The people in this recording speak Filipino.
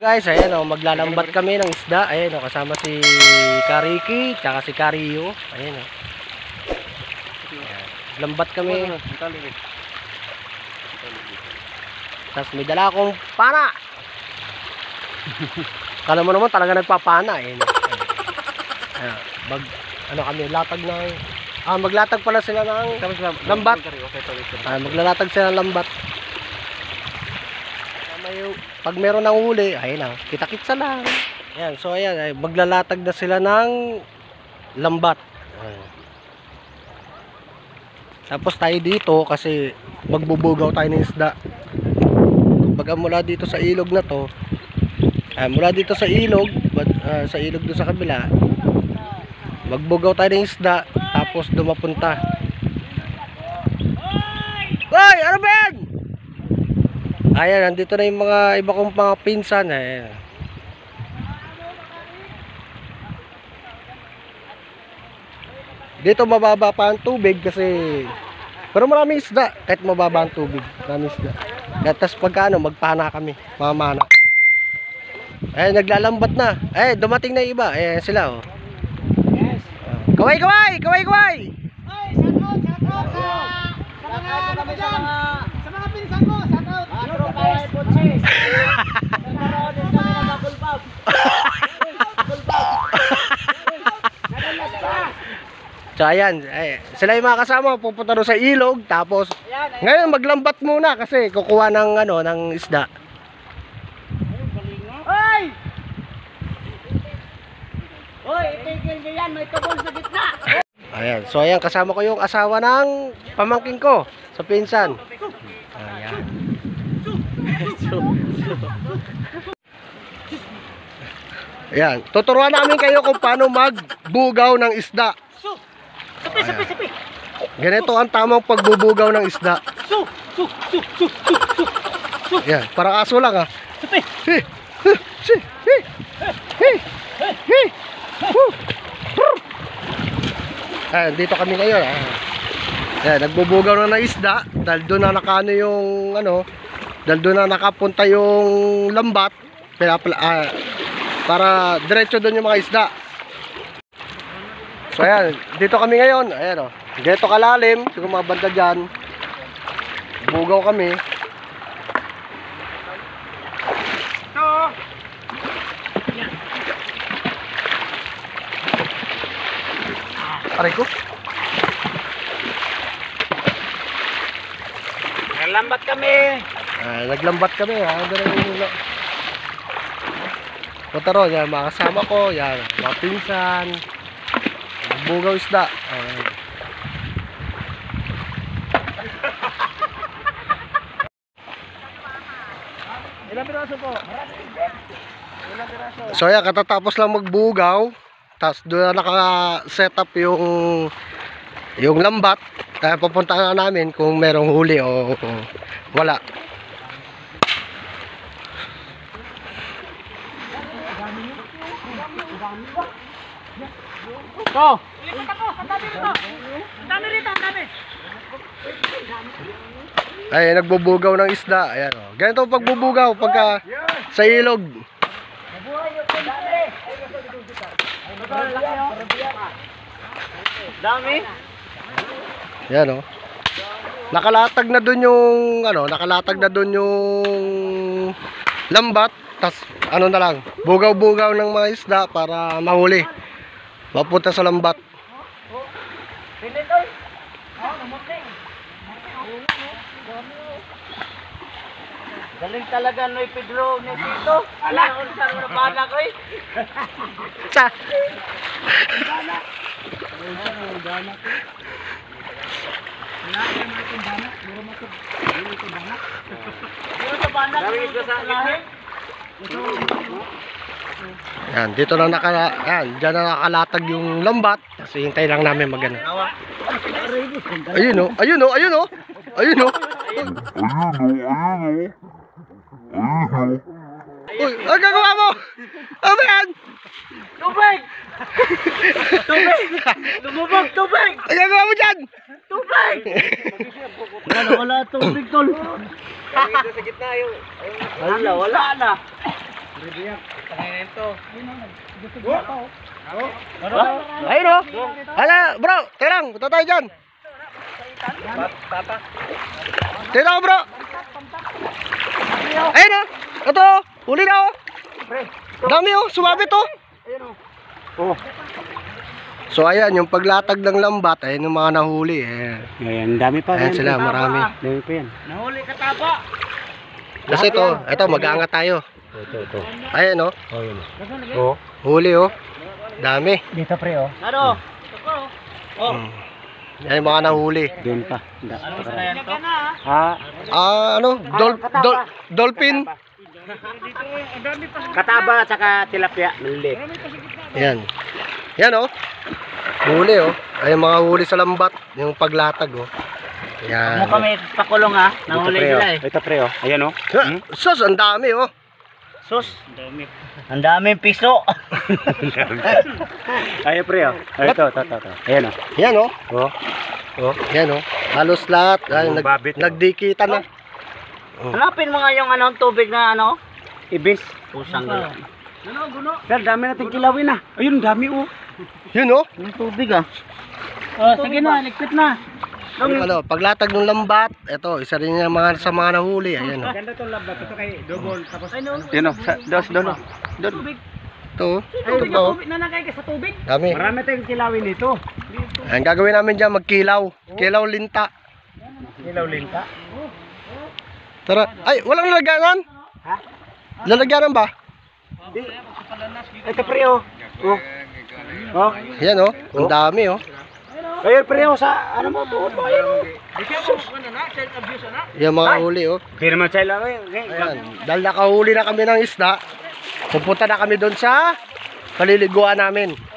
Guys, ayan o, maglalambat kami ng isda. Ayan o, kasama si Kariki, tsaka si Kariyo. Ayan o. Lambat kami. Tapos may dala akong pana. Kala mo naman talaga nagpapana. Ayan o. Ano kami, latag ng... maglatag pala sila ng lambat. Maglalatag sila ng lambat. Pag meron ng huli, ayun na, kita-kitsa lang. Ayan, so ayan, maglalatag na sila ng lambat. Ayan. Tapos tayo dito kasi magbubugaw tayo ng isda. Kumbaga mula dito sa ilog na to, mula dito sa ilog doon sa kabila, magbugaw tayo ng isda, tapos dumapunta. Hoy, ano ba yan? Ayan, nandito na yung mga iba kong mga pinsan. Ayan. Dito mababa pa ang tubig kasi, pero marami isda kahit mababa ang tubig. Marami isda. Tapos pagka magpana kami, mamana. Ayan, naglalambat na. Ayan, dumating na yung iba. Ayan sila oh. Kaway, kaway! Kaway, kaway! Ay, shout out sa mga pinsan ko, shout out. Kaway Ponches. Nanonood din kami ng Bakulbab. So ayan, sila yung mga kasama pupunta doon sa ilog, tapos ngayon maglambat muna kasi kukuha ng ng isda. Hoy! Hoy, itigil niyo yan, may tubol sa gitna. Ayan, so ayan, kasama ko yung asawa ng pamangking ko sa pinsan. Ayan. Ayan, tuturuan namin kayo kung paano magbugaw ng isda. Sapi. Ganito ang tamang pagbubugaw ng isda. Ayan, parang aso lang ah. Sapi. Ayan, dito kami ngayon. Ayan, nagbubugaw na ng isda dahil doon na nakano yung dahil doon na nakapunta yung lambat para diretso doon yung mga isda. So ayan, dito kami ngayon. Ayan o, dito kalalim, siguro mga banda dyan. Bugaw kami. Aray ko. Naglambat kami. Naglambat kami. Punta ron, yan, mga kasama ko, yan, mga pinsan. Bugaw isda. Ilang piraso po? So yan, katatapos lang magbugaw. Tapos doon na naka-set up yung lambat. Kaya pupuntahan na namin kung merong huli o wala. Ito! Lipat ako! Ang dami rito! Ang dami rito! Ang dami! Ay, nagbubugaw ng isda. Ayan o. Ganito pagbubugaw pagka sa ilog. Dami? Yan o. Nakalatag na doon yung nakalatag na doon yung lambat. Tas na lang, bugaw-bugaw ng mga isda para mahuli. Mapunta sa lambat. Galing talaga Noy Pedro ni Tito. Ala ko sa bala ko eh. Sa Yan, dito na diyan na nakalatag yung lambat. Kasi hintay lang namin magana. Ayun oh, ayun oh, ayun oh. Ayun oh. Uy, ang gagawa mo? Ano yan? Tubig! Tubig! Lumubog tubig! Ang gagawa mo dyan? Tubig! Wala tubig tol. Sa gitna yung Wala na. Ayun o. Hala, bro. Teka lang. Punta tayo dyan. Teka lang, bro. Ayun o. Ito. Huli na o. Dami o. Sumabit o. Oh. So ayan, yung paglatag ng lambat, ayun yung mga nahuli. Ayan, dami pa. Ayan sila, marami. Dami pa yan. Nahuli ka tapa. Kasi ito, mag-aangat tayo. Ito. Ayan o. Oh, yun. Oh. Huli o. Dami. Dito pre, oh. Ano? Yan yung mga nahuli. Doon pa. Yan to. Ano? Dolphin. Kataba at saka tilapia. Maliit. Yan. Yan o. Huli o. Ay mga huli sa lambat. Yung paglatag o. Yan. Mo kami pakulong ha. Nahuli sila eh. Ito pre, oh. Ayan, oh. Sus, ang dami o. Sus. Ang daming piso. Ayan pre, oh. Ay, ito. Ayan, oh. Yan o. Oh. Oh. Yan o. Halos lahat. Ay, Babit, oh. nagdikita na. Hanapin mo nga yung tubig na ano. Ibis. Pusang gala. Sir, dami natin kilawin na. Ayun, dami, oh. Yun o. Yung tubig ah. Oh, sige na, ligpit na. Ano, paglatag ng lambat. Ito, isa rin yung mga sa mga nahuli. Ayan o. Ganda itong labat. Ito kay double. Tapos, Ayun oh. Doon. tubig. Ito. Ito pa o. Na nakay ka sa tubig. Dami. Marami tayong kilawin dito. Ang gagawin namin dyan, magkilaw. Kilaw linta. Kilaw linta. Tara. Ay, walang lalagyanan? Ha? Lalagyanan ba? Ito pre, oh. Oh. Oh. Yan o. Ang dami o. Ayun pre, oh. Sa ano mo to? Ayun, oh. Yung mga huli o. Hindi naman sa ilaw, eh. Ayan. Dahil nakahuli na kami ng isda, pupunta na kami doon sa paliliguan namin.